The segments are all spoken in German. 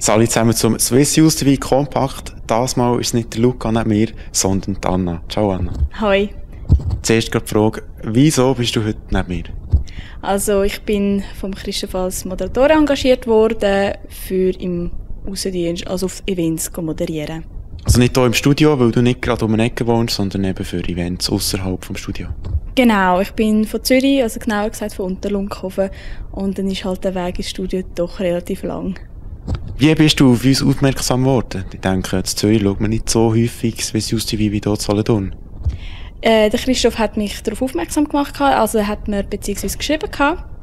alle zusammen zum Swiss Youth TV Kompakt. Das Mal ist es nicht der Luca neben mir, sondern die Anna. Ciao Anna. Hoi. Zuerst gerade die Frage, wieso bist du heute neben mir? Also ich bin vom Christoph als Moderatorin engagiert worden, für im Aussendienst, also auf Events zu moderieren. Also nicht hier im Studio, weil du nicht gerade um eine Ecke wohnst, sondern eben für Events außerhalb vom Studio. Genau, ich bin von Zürich, also genauer gesagt von Unterlunkhofen, und dann ist halt der Weg ins Studio doch relativ lang. Wie bist du auf uns aufmerksam geworden? Ich denke, in Zürich schaut man nicht so häufig Swiss Youth TV wie hier in Solothurn. Der Christoph hat mich darauf aufmerksam gemacht, also er hat mir beziehungsweise geschrieben.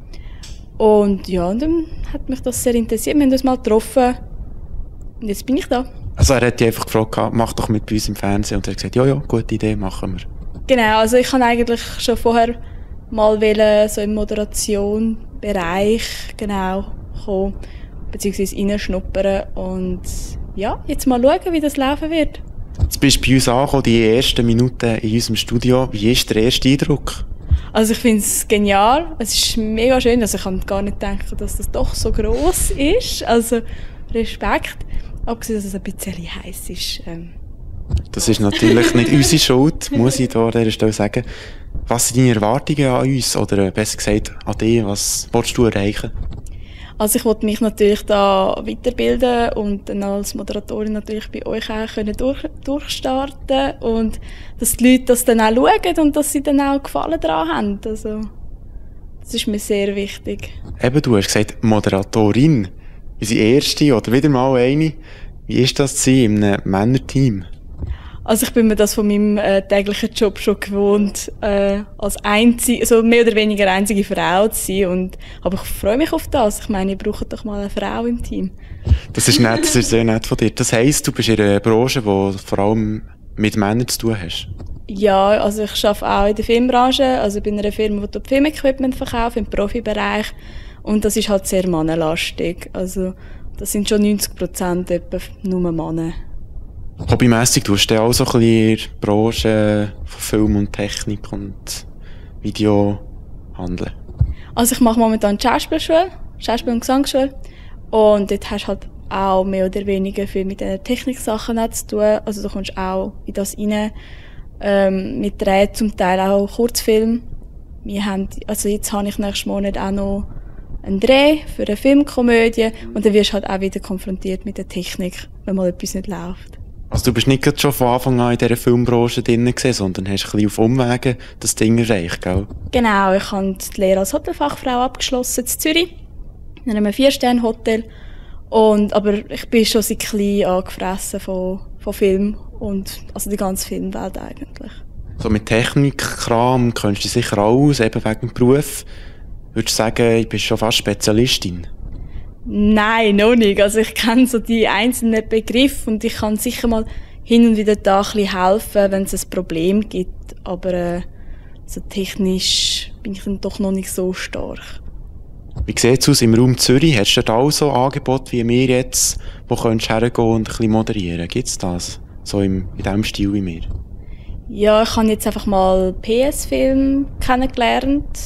Und ja, und dann hat mich das sehr interessiert. Wir haben uns mal getroffen und jetzt bin ich da. Also er hat dich einfach gefragt, mach doch mit bei uns im Fernsehen, und er hat gesagt, ja, gute Idee, machen wir. Genau, also ich kann eigentlich schon vorher mal so im Moderation-Bereich kommen, beziehungsweise reinschnuppern und ja, jetzt mal schauen, wie das laufen wird. Jetzt bist du bei uns angekommen, die ersten Minuten in unserem Studio. Wie ist der erste Eindruck? Also ich finde es genial, es ist mega schön, also ich kann gar nicht denken, dass das doch so gross ist, also Respekt, abgesehen, dass es ein bisschen heiß ist. Das ist natürlich nicht unsere Schuld, muss ich hier an dieser Stelle sagen. Was sind deine Erwartungen an uns, oder besser gesagt an dich, was willst du erreichen? Also ich wollte mich natürlich da weiterbilden und dann als Moderatorin natürlich bei euch auch durchstarten und dass die Leute das dann auch schauen und dass sie dann auch Gefallen daran haben. Also das ist mir sehr wichtig. Eben, du hast gesagt Moderatorin, unsere erste oder wieder mal eine. Wie ist das in einem Männerteam? Also ich bin mir das von meinem täglichen Job schon gewohnt, als einzige, also mehr oder weniger einzige Frau zu sein. Aber ich freue mich auf das. Ich meine, ihr braucht doch mal eine Frau im Team. Das ist nett, das ist sehr nett von dir. Das heisst, du bist in einer Branche, die vor allem mit Männern zu tun hast? Ja, also ich arbeite auch in der Filmbranche, also bei einer Firma, die Filmequipment verkauft, im Profibereich. Und das ist halt sehr mannenlastig. Also das sind schon 90% etwa nur Männer. Hobbymässig tust du auch so ein bisschen in der Branche von Film und Technik und Video handeln? Also ich mache momentan Schauspiel- und Gesangsschule. Und dort hast du halt auch mehr oder weniger viel mit den Techniksachen zu tun. Also du kommst auch in das rein. Wir drehen zum Teil auch Kurzfilme. Jetzt habe ich nächsten Monat auch noch einen Dreh für eine Filmkomödie. Und dann wirst du halt auch wieder konfrontiert mit der Technik, wenn mal etwas nicht läuft. Also du bist nicht schon von Anfang an in dieser Filmbranche drin gewesen, sondern hast ein bisschen auf Umwegen das Ding erreicht, gell? Genau, ich habe die Lehre als Hotelfachfrau abgeschlossen in Zürich, in einem 4-Sterne-Hotel. Aber ich bin schon seit klein angefressen von Film und also die ganze Filmwelt eigentlich. So mit Technikkram kennst du dich sicher aus, eben wegen dem Beruf. Würdest du sagen, ich bin schon fast Spezialistin? Nein, noch nicht. Also ich kenne so die einzelnen Begriffe und ich kann sicher mal hin und wieder da ein bisschen helfen, wenn es ein Problem gibt. Aber so technisch bin ich dann doch noch nicht so stark. Wie sieht es aus im Raum Zürich? Hast du dort auch so Angebote wie wir jetzt, wo könntest du hergehen und ein bisschen moderieren? Gibt es das? So in diesem Stil wie wir? Ja, ich habe jetzt einfach mal PS-Film kennengelernt.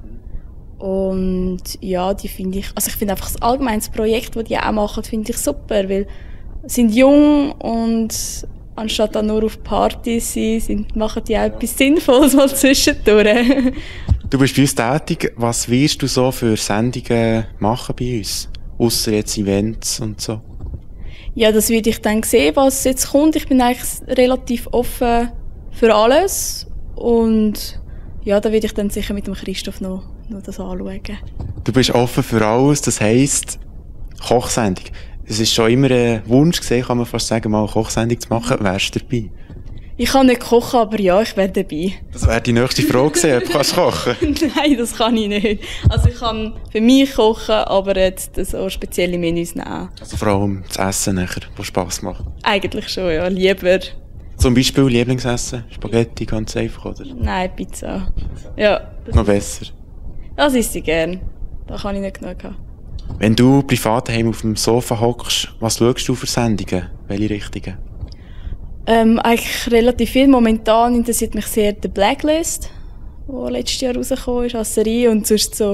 Und ja, die finde ich finde einfach das allgemeine Projekt, das die auch machen, finde ich super, weil sie sind jung und anstatt dann nur auf Partys machen die auch etwas Sinnvolles mal zwischendurch. Du bist bei uns tätig. Was wirst du so für Sendungen machen bei uns? Ausser jetzt Events und so? Ja, das werde ich dann sehen, was jetzt kommt. Ich bin eigentlich relativ offen für alles und ja, da werde ich dann sicher mit dem Christoph noch das anschauen. Du bist offen für alles, das heisst Kochsendung. Es ist schon immer ein Wunsch gewesen, kann man fast sagen, mal eine Kochsendung zu machen. Wärst du dabei? Ich kann nicht kochen, aber ja, ich wäre dabei. Das wäre die nächste Frage gewesen, ob du kannst kochen. Nein, das kann ich nicht. Also ich kann für mich kochen, aber jetzt so spezielle Menüs nehmen. Also vor allem das Essen nachher, das Spass macht? Eigentlich schon, ja. Lieber. Zum Beispiel Lieblingsessen? Spaghetti, ganz einfach, oder? Nein, Pizza. Ja. Noch besser? Das esse ich gern. Da kann ich nicht genug haben. Wenn du privat daheim auf dem Sofa hockst, was schaust du für Sendungen? Welche Richtungen? Eigentlich relativ viel. Momentan interessiert mich sehr die Blacklist, die letztes Jahr rausgekommen ist als Serie. Und sonst so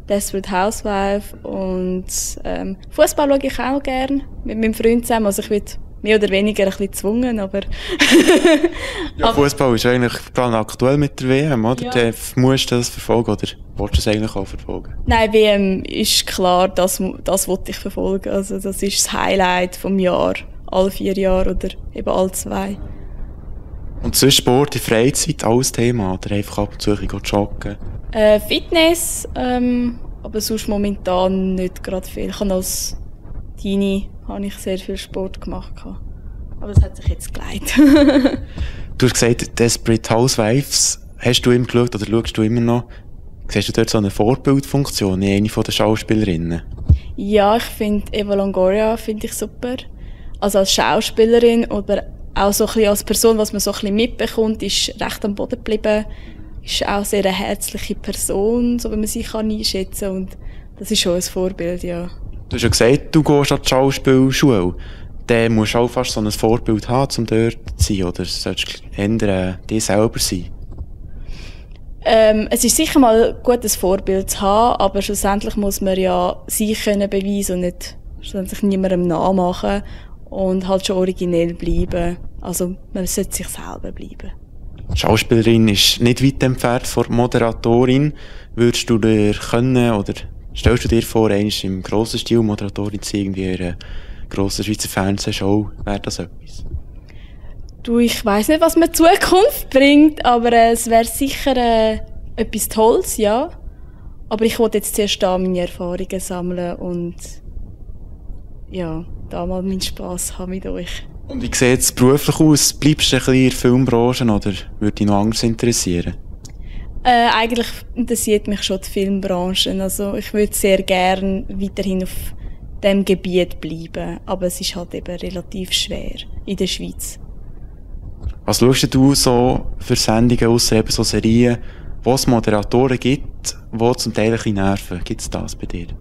Desperate Housewife und Fußball schaue ich auch gerne mit meinem Freund zusammen. Also ich werde mehr oder weniger ein bisschen gezwungen, aber... Ja, Fußball ist eigentlich gerade aktuell mit der WM, oder? Ja. Dann musst du das verfolgen, oder willst du es eigentlich auch verfolgen? Nein, WM ist klar, das wollte ich verfolgen. Also das ist das Highlight vom Jahr. Alle 4 Jahre oder eben alle 2. Und sonst Sport in Freizeit, alles Thema, oder einfach ab und zu ein bisschen joggen? Fitness, aber sonst momentan nicht gerade viel. Ich habe als Teenie sehr viel Sport gemacht. Aber es hat sich jetzt geleitet. Du hast gesagt, Desperate Housewives, hast du immer geschaut oder schaust du immer noch? Siehst du dort so eine Vorbildfunktion in einer der Schauspielerinnen? Ja, ich finde Eva Longoria super. Also als Schauspielerin oder auch so ein bisschen als Person, was man so ein bisschen mitbekommt, ist recht am Boden geblieben. Ist auch sehr eine herzliche Person, so wie man sie einschätzen kann. Und das ist schon ein Vorbild, ja. Du hast ja gesagt, du gehst an die Schauspielschule. Dann musst du auch fast so ein Vorbild haben, um dort zu sein. Oder solltest du eher dich selber sein? Es ist sicher mal gut, ein Vorbild zu haben, aber schlussendlich muss man ja sich können beweisen und nicht schlussendlich niemandem nachmachen und halt schon originell bleiben. Also man sollte sich selber bleiben. Die Schauspielerin ist nicht weit entfernt von der Moderatorin. Würdest du dir können, oder stellst du dir vor, einmal im grossen Stil Moderatorin zu sein, irgendwie in einer grossen Schweizer Fernsehshow, wäre das etwas? Du, ich weiss nicht, was mir die Zukunft bringt, aber es wäre sicher etwas Tolles, ja. Aber ich wollte jetzt zuerst da meine Erfahrungen sammeln und ja, da mal meinen Spass haben mit euch. Und wie sieht es beruflich aus? Bleibst du ein bisschen in der Filmbranche oder würde dich noch anderes interessieren? Eigentlich interessiert mich schon die Filmbranche. Also ich würde sehr gerne weiterhin auf diesem Gebiet bleiben, aber es ist halt eben relativ schwer in der Schweiz. Was schaust du so für Sendungen, ausser eben so Serien, wo es Moderatoren gibt, die zum Teil ein bisschen nerven? Gibt es das bei dir?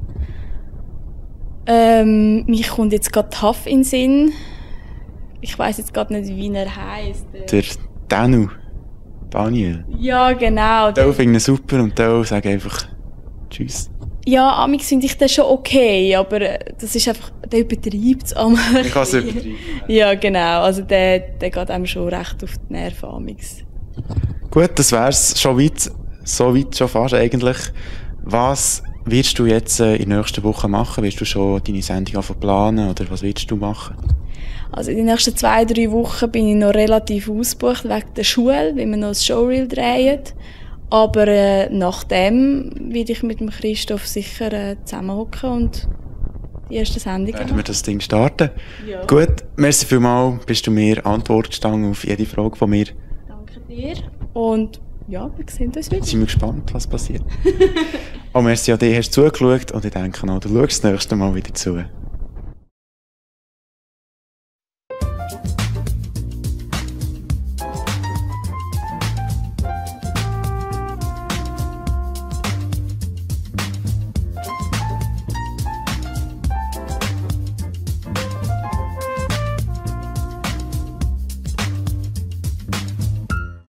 Mich kommt jetzt gerade Huff in den Sinn. Ich weiss jetzt gerade nicht, wie er heisst. Der Daniel. Ja, genau. Der finde ich super und der sagt einfach Tschüss. Ja, amix finde ich das schon okay, aber das ist einfach, der übertreibt es am. Ich kann es übertreiben. Ja, genau. Also der geht einem schon recht auf die Nerven amix. Gut, das wär's schon weit, so weit schon fast eigentlich. Was wirst du jetzt in der nächsten Woche machen? Wirst du schon deine Sendung planen oder was willst du machen? Also in den nächsten 2-3 Wochen bin ich noch relativ ausgebucht wegen der Schule, weil wir noch ein Showreel drehen. Aber nachdem werde ich mit dem Christoph sicher zusammenhocken und die erste Sendung Werden wir das Ding starten? Ja. Gut, merci vielmals, bist du mir Antwort gestanden auf jede Frage von mir. Danke dir. Und ja, wir sehen uns wieder. Jetzt sind wir gespannt, was passiert. Oh, merci an dich, hast du zugeschaut und ich denke noch, du schaust das nächste Mal wieder zu.